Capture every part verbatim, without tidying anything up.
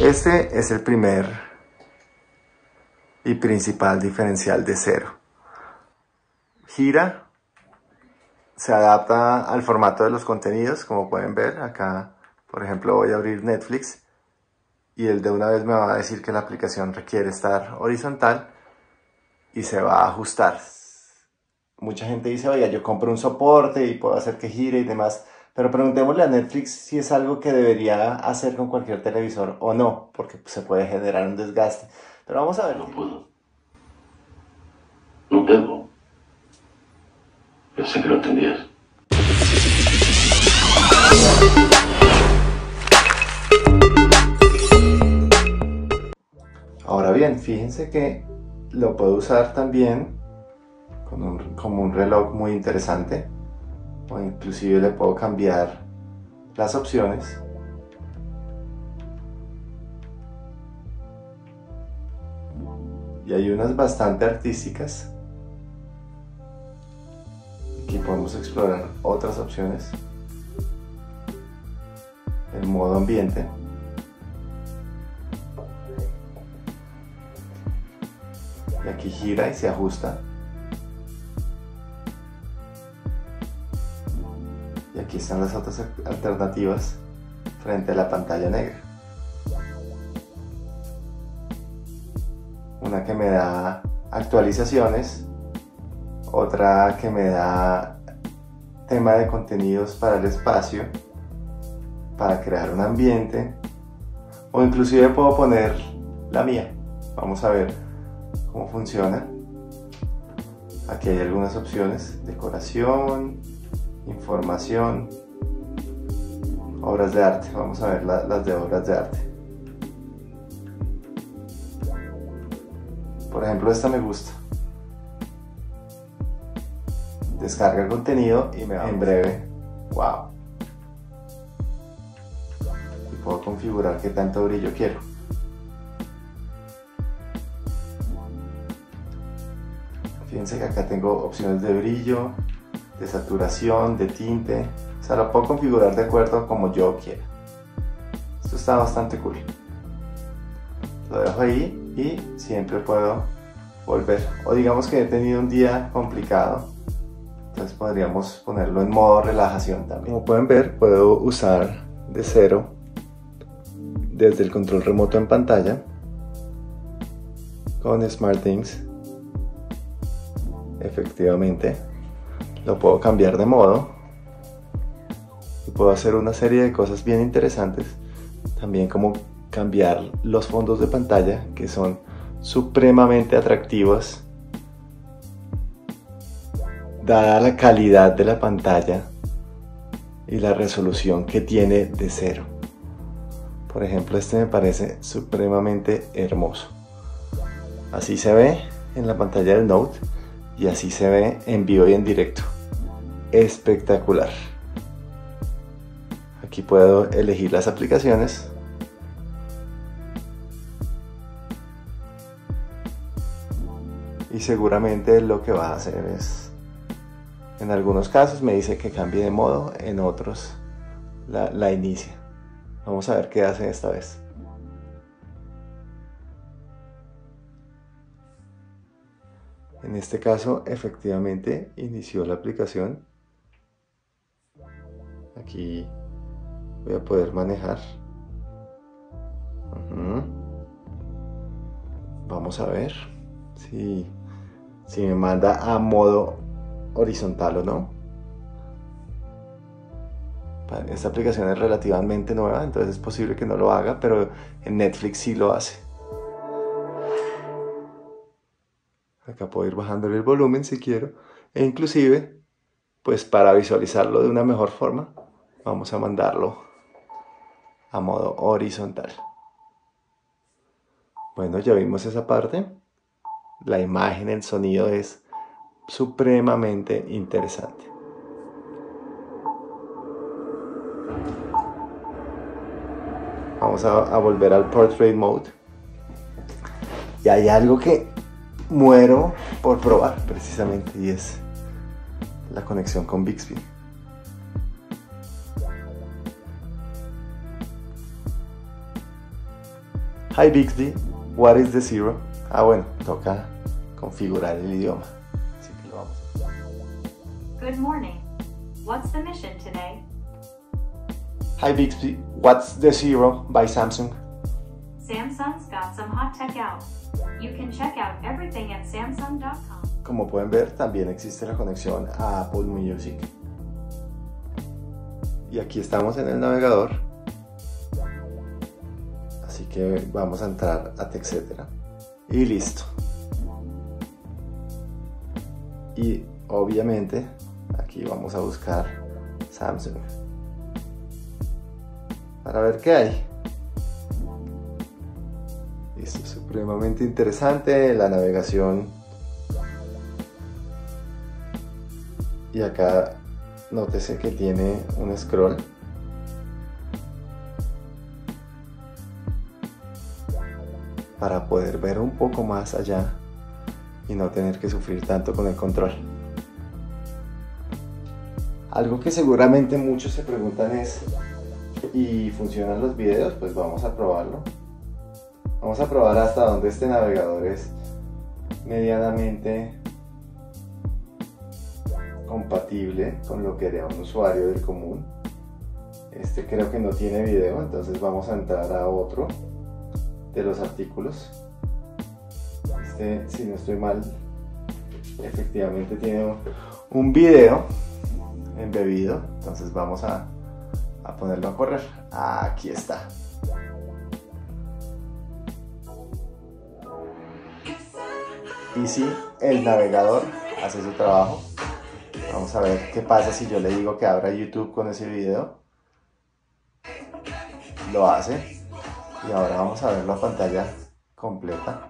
Este es el primer y principal diferencial de Zero. Gira, se adapta al formato de los contenidos, como pueden ver. Acá, por ejemplo, voy a abrir Netflix y él de una vez me va a decir que la aplicación requiere estar horizontal y se va a ajustar. Mucha gente dice, oiga, yo compro un soporte y puedo hacer que gire y demás, pero preguntémosle a Netflix si es algo que debería hacer con cualquier televisor o no, porque se puede generar un desgaste. Pero vamos a ver. No puedo. No debo. Pensé que lo entendías. Ahora bien, fíjense que lo puedo usar también con un, como un reloj muy interesante, o inclusive le puedo cambiar las opciones. Y hay unas bastante artísticas. Aquí podemos explorar otras opciones. El modo ambiente. Y aquí gira y se ajusta. Y aquí están las otras alternativas frente a la pantalla negra. Una que me da actualizaciones, otra que me da tema de contenidos para el espacio, para crear un ambiente, o inclusive puedo poner la mía. Vamos a ver cómo funciona. Aquí hay algunas opciones: decoración, información, obras de arte. Vamos a ver la, las de obras de arte. Por ejemplo, esta me gusta. Descarga el contenido y me va en breve. Wow. Y puedo configurar qué tanto brillo quiero. Fíjense que acá tengo opciones de brillo, de saturación, de tinte. O sea, lo puedo configurar de acuerdo a como yo quiera. Esto está bastante cool. Lo dejo ahí y siempre puedo volver. O digamos que he tenido un día complicado, entonces podríamos ponerlo en modo relajación también. Como pueden ver, puedo usar de Zero desde el control remoto en pantalla con SmartThings. Efectivamente, lo puedo cambiar de modo y puedo hacer una serie de cosas bien interesantes. También como cambiar los fondos de pantalla, que son supremamente atractivos dada la calidad de la pantalla y la resolución que tiene de Zero. Por ejemplo, este me parece supremamente hermoso. Así se ve en la pantalla del Note y así se ve en vivo y en directo. Espectacular. Aquí puedo elegir las aplicaciones. Y seguramente lo que va a hacer es, en algunos casos me dice que cambie de modo, en otros la, la inicia. Vamos a ver qué hace esta vez. En este caso, efectivamente, inició la aplicación. Aquí voy a poder manejar. Uh-huh. Vamos a ver si... si me manda a modo horizontal o no. Esta aplicación es relativamente nueva, entonces es posible que no lo haga, pero en Netflix sí lo hace. Acá puedo ir bajándole el volumen si quiero, e inclusive, pues para visualizarlo de una mejor forma, vamos a mandarlo a modo horizontal. Bueno, ya vimos esa parte. La imagen, el sonido es supremamente interesante. Vamos a, a volver al Portrait Mode. Y hay algo que muero por probar precisamente, y es la conexión con Bixby. Hi Bixby, what is the zero? Ah, bueno, toca configurar el idioma. Así que lo vamos a hacer. Good morning. What's the mission today? Hi Bixby, what's the zero by Samsung? Samsung's got some hot tech out. You can check out everything at samsung dot com. Como pueden ver, también existe la conexión a Apple Music. Y aquí estamos en el navegador. Así que vamos a entrar a TechCetera. Y listo. Y obviamente aquí vamos a buscar Samsung para ver qué hay. Esto es supremamente interesante, la navegación. Y acá nótese que tiene un scroll. Para poder ver un poco más allá y no tener que sufrir tanto con el control. Algo que seguramente muchos se preguntan es, ¿y funcionan los videos? Pues vamos a probarlo. Vamos a probar hasta donde este navegador es medianamente compatible con lo que haría un usuario del común. Este creo que no tiene video, entonces vamos a entrar a otro de los artículos. Este, si no estoy mal, efectivamente tiene un video embebido, entonces vamos a, a ponerlo a correr. Aquí está. Y sí, el navegador hace su trabajo. Vamos a ver qué pasa si yo le digo que abra YouTube con ese video. Lo hace. Y ahora vamos a ver la pantalla completa.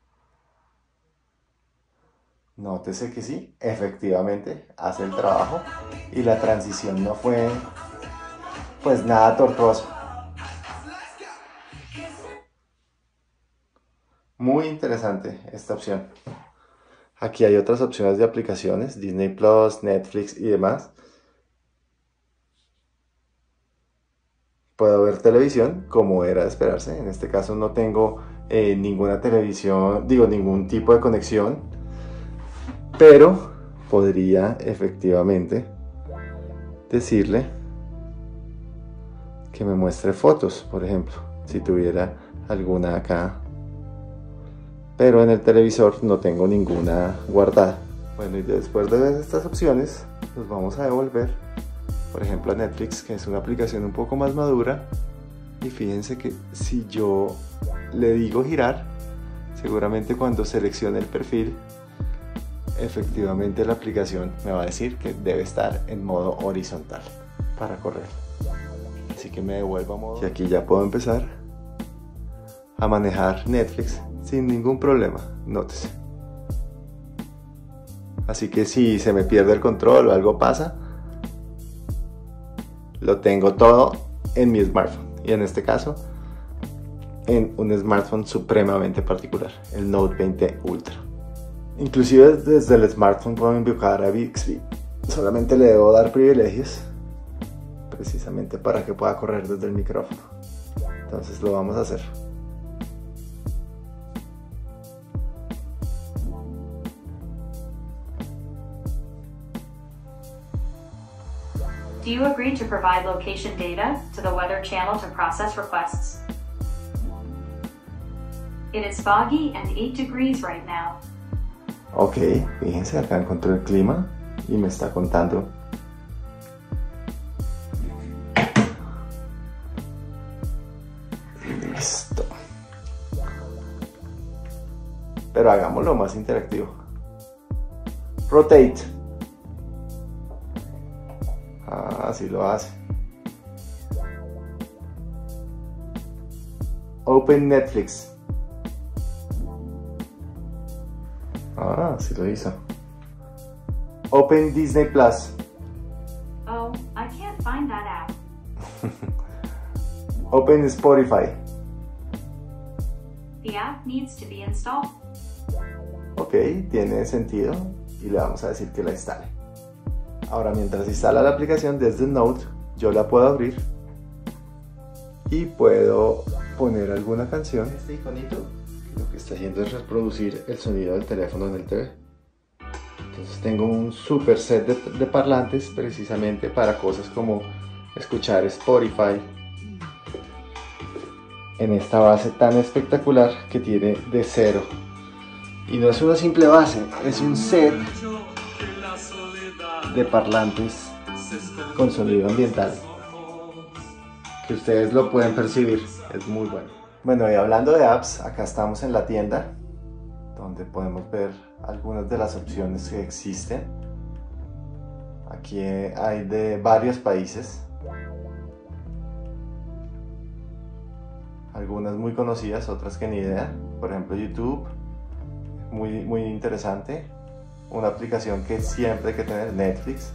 Nótese que sí, efectivamente hace el trabajo. Y la transición no fue pues nada tortuoso. Muy interesante esta opción. Aquí hay otras opciones de aplicaciones, Disney Plus, Netflix y demás. Puedo ver televisión como era de esperarse. En este caso no tengo eh, ninguna televisión, digo ningún tipo de conexión. Pero podría efectivamente decirle que me muestre fotos, por ejemplo, si tuviera alguna acá. Pero en el televisor no tengo ninguna guardada. Bueno, y después de estas opciones nos vamos a devolver, por ejemplo, a Netflix, que es una aplicación un poco más madura. Y fíjense que si yo le digo girar, seguramente cuando seleccione el perfil, efectivamente la aplicación me va a decir que debe estar en modo horizontal para correr. Así que me devuelvo a modo. Y aquí ya puedo empezar a manejar Netflix sin ningún problema, nótese. Así que si se me pierde el control o algo pasa, lo tengo todo en mi smartphone. Y en este caso, en un smartphone supremamente particular, el Note veinte Ultra. Inclusive desde el smartphone puedo invocar a Bixby. Solamente le debo dar privilegios, precisamente para que pueda correr desde el micrófono. Entonces lo vamos a hacer. Do you agree to provide location data to the Weather Channel to process requests? It is foggy and eight degrees right now. Ok, fíjense, acá encontré el clima y me está contando. Listo. Pero hagámoslo más interactivo. Rotate. Ah, así lo hace. Open Netflix. Ah, sí lo hizo. Open Disney Plus. Oh, I can't find that app. Open Spotify. The app needs to be installed. Ok, tiene sentido y le vamos a decir que la instale. Ahora, mientras instala la aplicación desde el Note, yo la puedo abrir y puedo poner alguna canción, este iconito lo que está haciendo es reproducir el sonido del teléfono en el T V. Entonces tengo un super set de, de parlantes precisamente para cosas como escuchar Spotify en esta base tan espectacular que tiene de cero. Y no es una simple base, es un set de parlantes con sonido ambiental que ustedes lo pueden percibir, es muy bueno. Bueno, y hablando de apps, acá estamos en la tienda donde podemos ver algunas de las opciones que existen. Aquí hay de varios países, algunas muy conocidas, otras que ni idea. Por ejemplo, YouTube, muy, muy interesante. Una aplicación que siempre hay que tener, Netflix,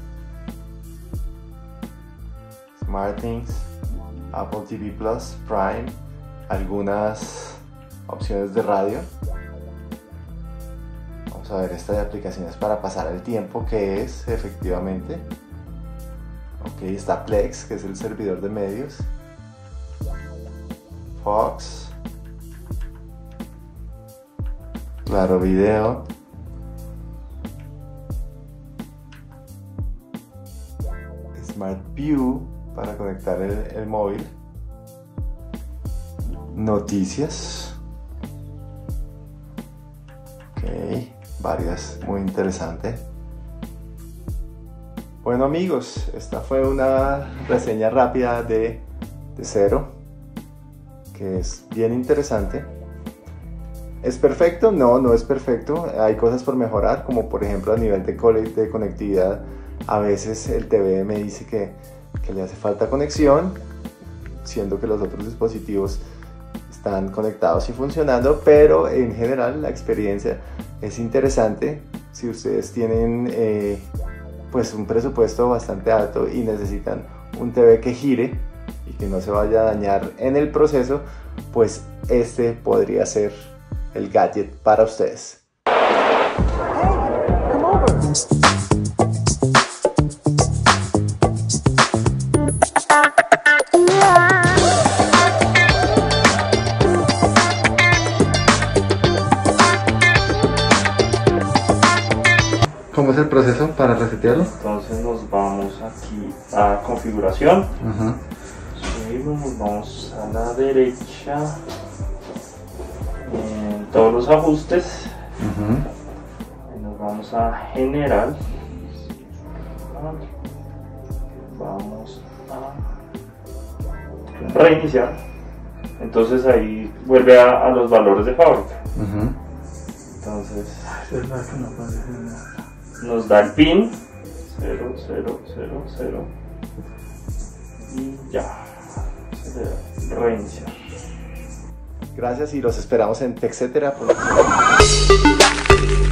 SmartThings, Apple T V Plus, Prime, algunas opciones de radio. Vamos a ver esta de aplicaciones para pasar el tiempo, que es efectivamente. Ok, está Plex, que es el servidor de medios. Fox, Claro Video, Smart View para conectar el, el móvil, noticias, ok, varias, muy interesante. Bueno amigos, esta fue una reseña rápida de, de Cero, que es bien interesante. ¿Es perfecto? No, no es perfecto. Hay cosas por mejorar, como por ejemplo a nivel de, de conectividad. A veces el T V me dice que, que le hace falta conexión, siendo que los otros dispositivos están conectados y funcionando, pero en general la experiencia es interesante. Si ustedes tienen eh, pues un presupuesto bastante alto y necesitan un T V que gire y que no se vaya a dañar en el proceso, pues este podría ser el gadget para ustedes. Hey, come over. ¿Cómo es el proceso para resetearlo? Entonces nos vamos aquí a configuración. Uh-huh. Subimos, nos vamos a la derecha en todos los ajustes. Uh-huh. Y nos vamos a general. Vamos a reiniciar. Entonces ahí vuelve a, a los valores de fábrica. Uh-huh. Entonces nos da el pin cero cero cero cero y ya se le da reiniciar. Gracias y los esperamos en TechCetera.